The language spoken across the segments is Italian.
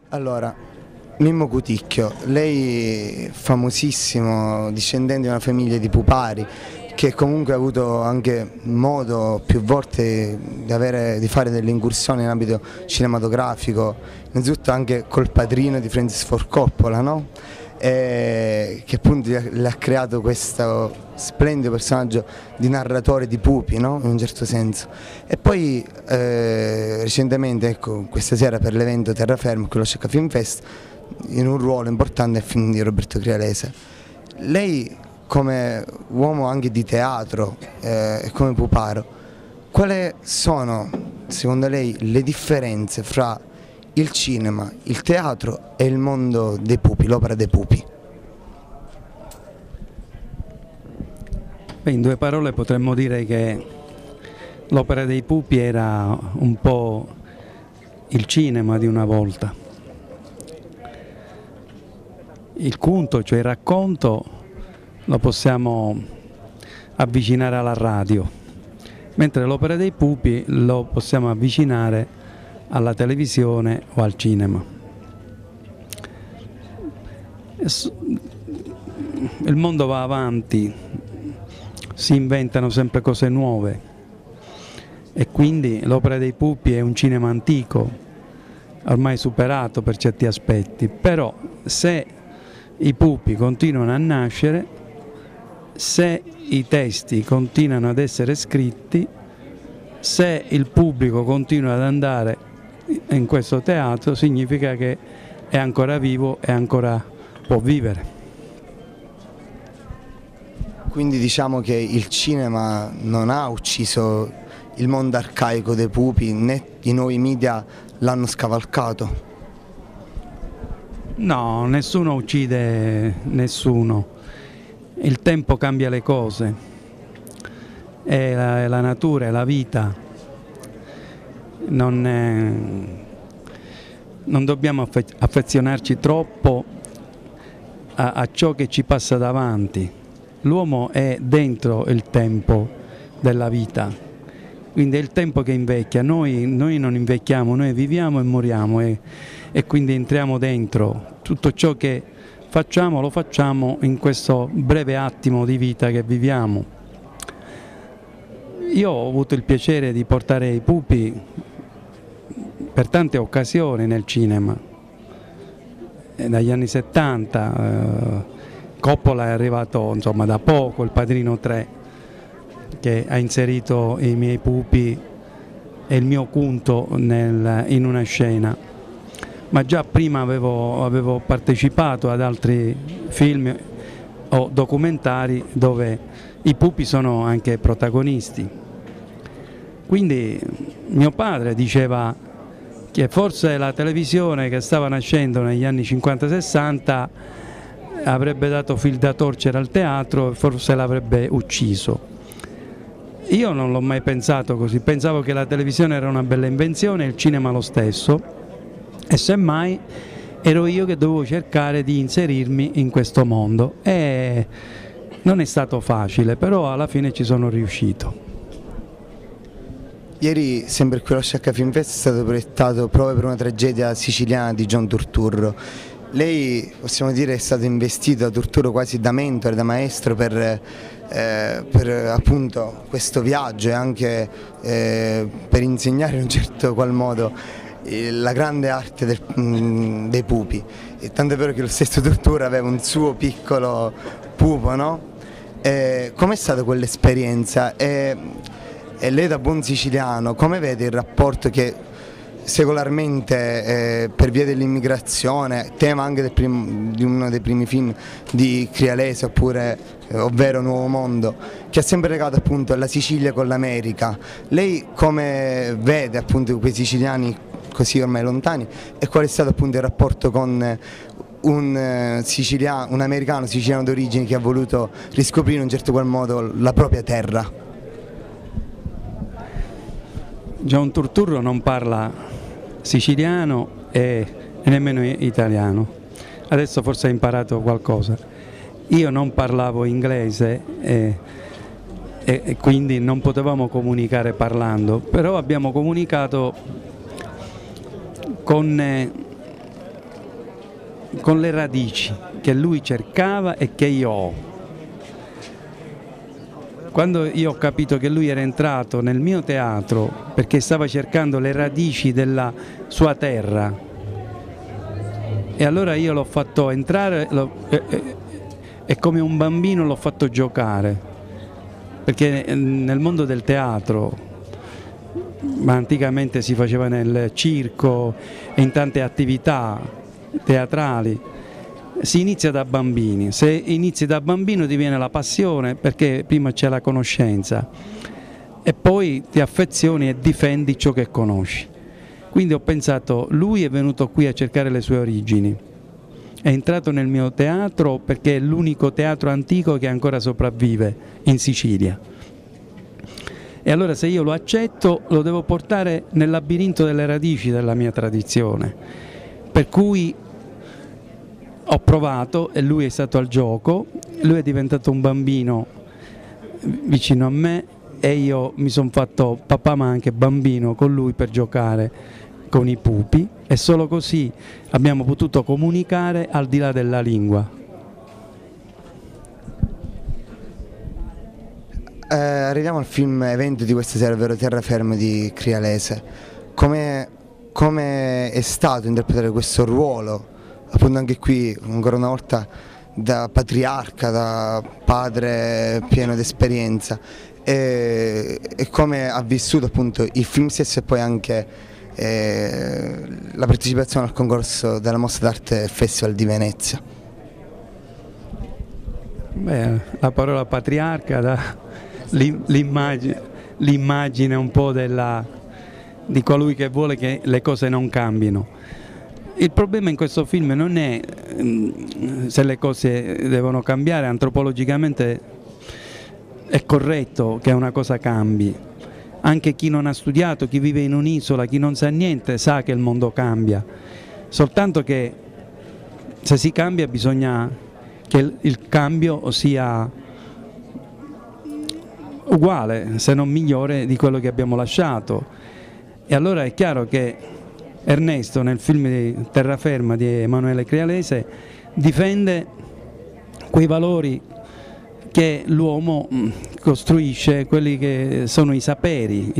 Allora, Mimmo Cuticchio, lei è famosissimo, discendente di una famiglia di pupari, che comunque ha avuto anche modo più volte di fare delle incursioni in ambito cinematografico, innanzitutto anche col Padrino di Francis Ford Coppola, no? Che appunto le ha creato questo splendido personaggio di narratore di pupi, no? In un certo senso. E poi recentemente, ecco, questa sera per l'evento Terraferma con lo Sciacca Film Fest, in un ruolo importante nel film di Roberto Crialese. Lei, come uomo anche di teatro e come puparo, quali sono secondo lei le differenze fra il cinema, il teatro e il mondo dei pupi, l'opera dei pupi? Beh, in due parole potremmo dire che l'opera dei pupi era un po' il cinema di una volta. Il conto, cioè il racconto, lo possiamo avvicinare alla radio, mentre l'opera dei pupi lo possiamo avvicinare alla televisione o al cinema. Il mondo va avanti, si inventano sempre cose nuove e quindi l'opera dei pupi è un cinema antico, ormai superato per certi aspetti, però se i pupi continuano a nascere, se i testi continuano ad essere scritti, se il pubblico continua ad andare in questo teatro, significa che è ancora vivo e ancora può vivere. Quindi diciamo che il cinema non ha ucciso il mondo arcaico dei pupi, né i nuovi media l'hanno scavalcato? No, nessuno uccide nessuno, il tempo cambia le cose, è la natura, è la vita. Non dobbiamo affezionarci troppo a ciò che ci passa davanti. L'uomo è dentro il tempo della vita, quindi è il tempo che invecchia. Noi non invecchiamo, noi viviamo e moriamo e quindi entriamo dentro. Tutto ciò che facciamo lo facciamo in questo breve attimo di vita che viviamo. Io ho avuto il piacere di portare i pupi per tante occasioni nel cinema, dagli anni 70, Coppola è arrivato insomma da poco, Il Padrino 3, che ha inserito i miei pupi e il mio conto in una scena, ma già prima avevo partecipato ad altri film o documentari dove i pupi sono anche protagonisti. Quindi mio padre diceva che forse la televisione che stava nascendo negli anni 50-60 avrebbe dato fil da torcere al teatro e forse l'avrebbe ucciso. Io non l'ho mai pensato così, pensavo che la televisione era una bella invenzione, il cinema lo stesso, e semmai ero io che dovevo cercare di inserirmi in questo mondo e non è stato facile, però alla fine ci sono riuscito. Ieri, sempre qui allo Sciacca Film Fest, è stato proiettato Prove per una tragedia siciliana di John Turturro. Lei, possiamo dire, è stato investito da Turturro quasi da mentore, da maestro per appunto questo viaggio e anche per insegnare in un certo qual modo la grande arte dei pupi. E tanto è vero che lo stesso Turturro aveva un suo piccolo pupo, no? Com'è stata quell'esperienza? E lei da buon siciliano, come vede il rapporto che secolarmente per via dell'immigrazione, tema anche di uno dei primi film di Crialese, ovvero Nuovo Mondo, che ha sempre legato appunto la Sicilia con l'America. Lei come vede appunto quei siciliani così ormai lontani e qual è stato appunto il rapporto con un americano siciliano d'origine che ha voluto riscoprire in un certo qual modo la propria terra? John Turturro non parla siciliano e nemmeno italiano, adesso forse ha imparato qualcosa. Io non parlavo inglese e quindi non potevamo comunicare parlando, però abbiamo comunicato con con le radici che lui cercava e che io ho. Quando io ho capito che lui era entrato nel mio teatro perché stava cercando le radici della sua terra, e allora io l'ho fatto entrare e come un bambino l'ho fatto giocare, perché nel mondo del teatro, ma anticamente si faceva nel circo e in tante attività teatrali, si inizia da bambini. Se inizi da bambino ti viene la passione, perché prima c'è la conoscenza e poi ti affezioni e difendi ciò che conosci. Quindi ho pensato, lui è venuto qui a cercare le sue origini, è entrato nel mio teatro perché è l'unico teatro antico che ancora sopravvive in Sicilia. E allora se io lo accetto lo devo portare nel labirinto delle radici della mia tradizione. Per cui ho provato e lui è stato al gioco, lui è diventato un bambino vicino a me e io mi sono fatto papà ma anche bambino con lui per giocare con i pupi, e solo così abbiamo potuto comunicare al di là della lingua. Arriviamo al film evento di questa sera, ovvero Terraferma di Crialese. Come è stato interpretare questo ruolo, appunto anche qui ancora una volta da patriarca, da padre pieno di esperienza, e come ha vissuto appunto il film stesso e poi anche la partecipazione al concorso della Mostra d'Arte Festival di Venezia? Beh, la parola patriarca dà l'immagine un po' di colui che vuole che le cose non cambino. Il problema in questo film non è se le cose devono cambiare, antropologicamente è corretto che una cosa cambi. Anche chi non ha studiato, chi vive in un'isola, chi non sa niente, sa che il mondo cambia. Soltanto che se si cambia bisogna che il cambio sia uguale, se non migliore, di quello che abbiamo lasciato. E allora è chiaro che Ernesto nel film di Terraferma di Emanuele Crialese difende quei valori che l'uomo costruisce, quelli che sono i saperi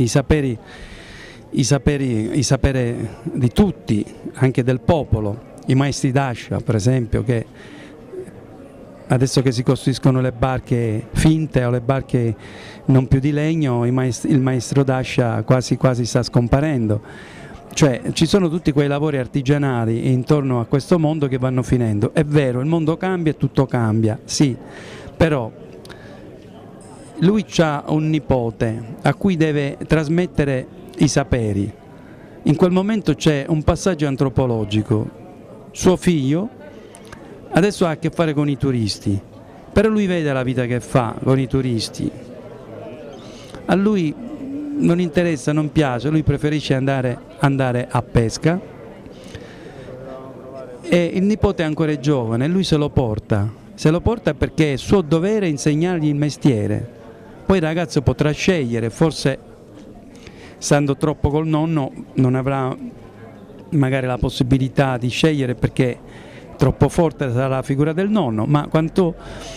di tutti, anche del popolo, i maestri d'ascia per esempio, che adesso che si costruiscono le barche finte o le barche non più di legno, il maestro d'ascia quasi sta scomparendo. Cioè ci sono tutti quei lavori artigianali intorno a questo mondo che vanno finendo. È vero, il mondo cambia e tutto cambia, sì, però lui ha un nipote a cui deve trasmettere i saperi. In quel momento c'è un passaggio antropologico. Suo figlio adesso ha a che fare con i turisti, però lui vede la vita che fa con i turisti. A lui non interessa, non piace, lui preferisce andare a pesca, e il nipote è ancora giovane, lui se lo porta perché è suo dovere insegnargli il mestiere. Poi il ragazzo potrà scegliere, forse stando troppo col nonno non avrà magari la possibilità di scegliere perché troppo forte sarà la figura del nonno, ma quanto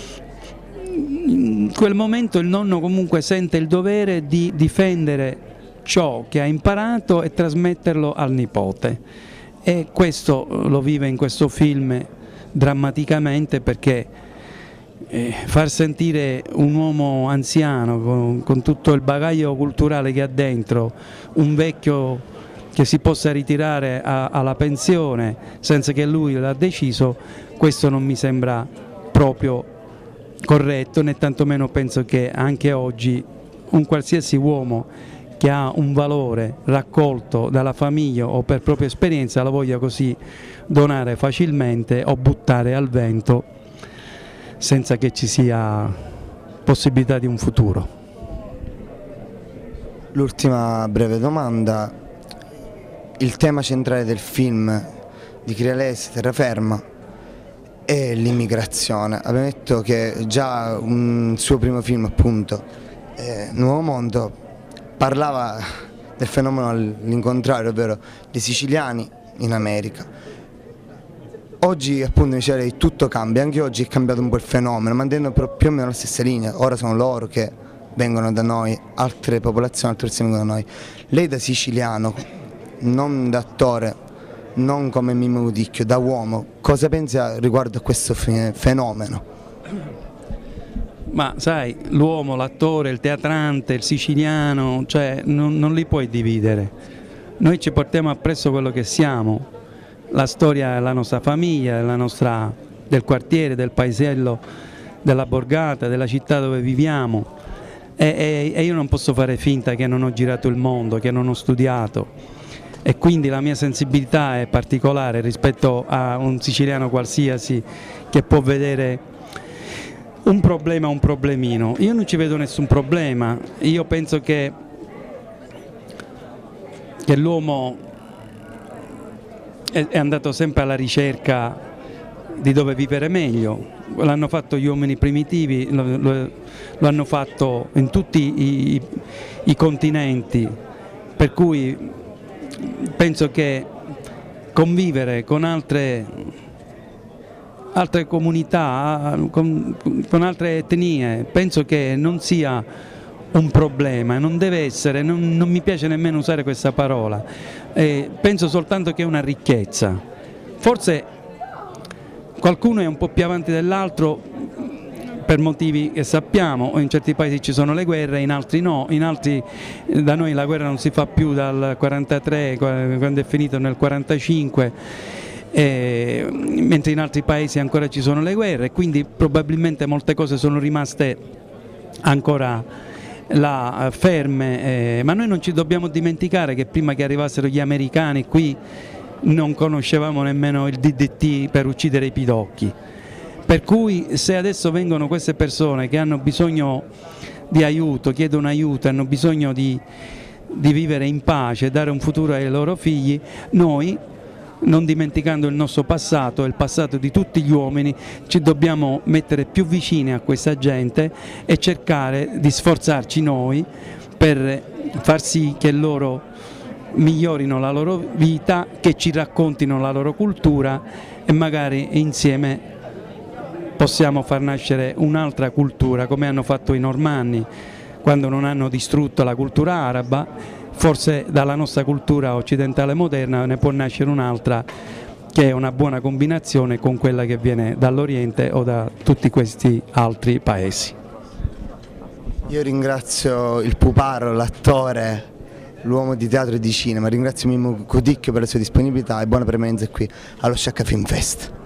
in quel momento il nonno comunque sente il dovere di difendere ciò che ha imparato e trasmetterlo al nipote, e questo lo vive in questo film drammaticamente, perché far sentire un uomo anziano con tutto il bagaglio culturale che ha dentro, un vecchio che si possa ritirare alla pensione senza che lui l'ha deciso, questo non mi sembra proprio corretto, né tantomeno penso che anche oggi un qualsiasi uomo che ha un valore raccolto dalla famiglia o per propria esperienza la voglia così donare facilmente o buttare al vento senza che ci sia possibilità di un futuro. L'ultima breve domanda: il tema centrale del film di Crialese, Terraferma, è l'immigrazione. Abbiamo detto che già un suo primo film, appunto, Nuovo Mondo, parlava del fenomeno all'incontrario, ovvero dei siciliani in America. Oggi appunto tutto cambia, anche oggi è cambiato un po' il fenomeno, mantenendo più o meno la stessa linea. Ora sono loro che vengono da noi, altre popolazioni, altre persone vengono da noi. Lei da siciliano, non da attore, non come Mimmo Cuticchio, da uomo, cosa pensa riguardo a questo fenomeno? Ma sai, l'uomo, l'attore, il teatrante, il siciliano, cioè non li puoi dividere. Noi ci portiamo appresso quello che siamo. La storia della nostra famiglia, del quartiere, del paesello, della borgata, della città dove viviamo e io non posso fare finta che non ho girato il mondo, che non ho studiato e quindi la mia sensibilità è particolare rispetto a un siciliano qualsiasi che può vedere un problema o un problemino. Io non ci vedo nessun problema, io penso che l'uomo è andato sempre alla ricerca di dove vivere meglio, l'hanno fatto gli uomini primitivi, lo hanno fatto in tutti i continenti, per cui penso che convivere con altre comunità, con altre etnie, penso che non sia un problema, non deve essere, non mi piace nemmeno usare questa parola, penso soltanto che è una ricchezza. Forse qualcuno è un po' più avanti dell'altro per motivi che sappiamo, in certi paesi ci sono le guerre, in altri no, in altri da noi la guerra non si fa più dal 43, quando è finito nel 45, mentre in altri paesi ancora ci sono le guerre, quindi probabilmente molte cose sono rimaste ancora là ferme, ma noi non ci dobbiamo dimenticare che prima che arrivassero gli americani qui non conoscevamo nemmeno il DDT per uccidere i pidocchi, per cui se adesso vengono queste persone che hanno bisogno di aiuto, chiedono aiuto, hanno bisogno di vivere in pace, dare un futuro ai loro figli, noi, non dimenticando il nostro passato e il passato di tutti gli uomini, ci dobbiamo mettere più vicini a questa gente e cercare di sforzarci noi per far sì che loro migliorino la loro vita, che ci raccontino la loro cultura e magari insieme possiamo far nascere un'altra cultura, come hanno fatto i normanni quando non hanno distrutto la cultura araba. Forse dalla nostra cultura occidentale moderna ne può nascere un'altra che è una buona combinazione con quella che viene dall'Oriente o da tutti questi altri paesi. Io ringrazio il puparo, l'attore, l'uomo di teatro e di cinema, ringrazio Mimmo Cuticchio per la sua disponibilità e buona permanenza qui allo Sciacca Film Fest.